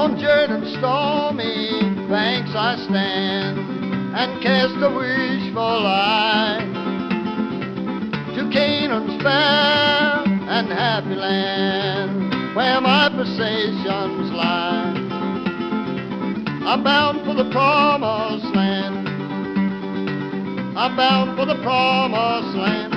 On Jordan's stormy banks I stand and cast a wishful eye to Canaan's fair and happy land, where my possessions lie. I'm bound for the promised land. I'm bound for the promised land.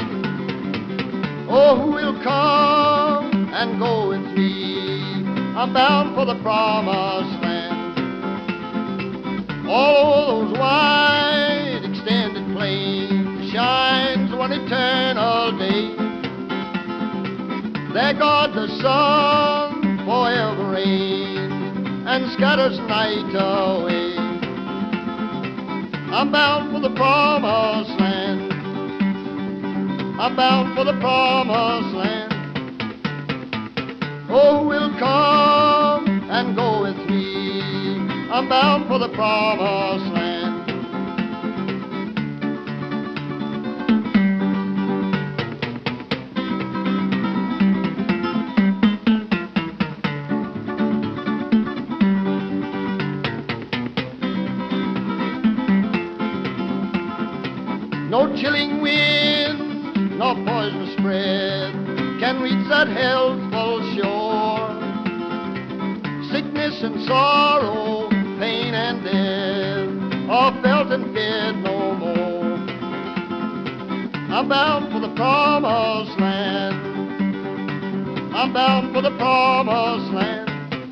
Oh, who will come and go with me? I'm bound for the promised land. All over those wide extended plains shines one eternal day. There God the sun forever reigns and scatters night away. I'm bound for the promised land. I'm bound for the promised land. Oh, who will come and go with me? I'm bound for the promised land. No chilling wind, no poisonous breath can reach that healthful shore. Sickness and sorrow, pain and death are felt and feared no more. I'm bound for the promised land. I'm bound for the promised land.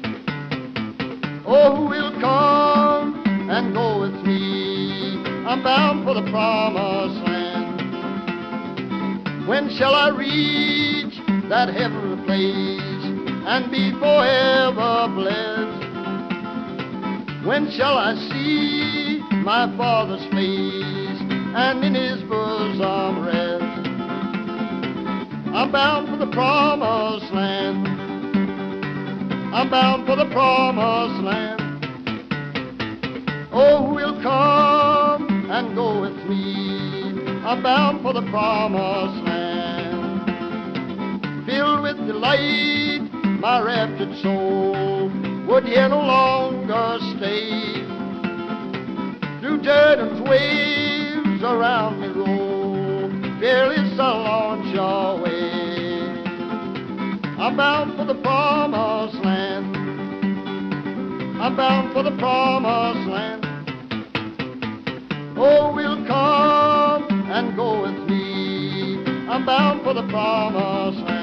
Oh, who will come and go with me? I'm bound for the promised land. When shall I reach that heavenly place and be forever blessed? When shall I see my Father's face and in His bosom rest? I'm bound for the promised land. I'm bound for the promised land. Oh, who will come and go with me? I'm bound for the promised land. Filled with delight, my raptured soul would here no longer stay. Through Jordan's waves around me roll, fearless I'll launch away. I'm bound for the promised land. I'm bound for the promised land. Oh, will come and go with me. I'm bound for the promised land.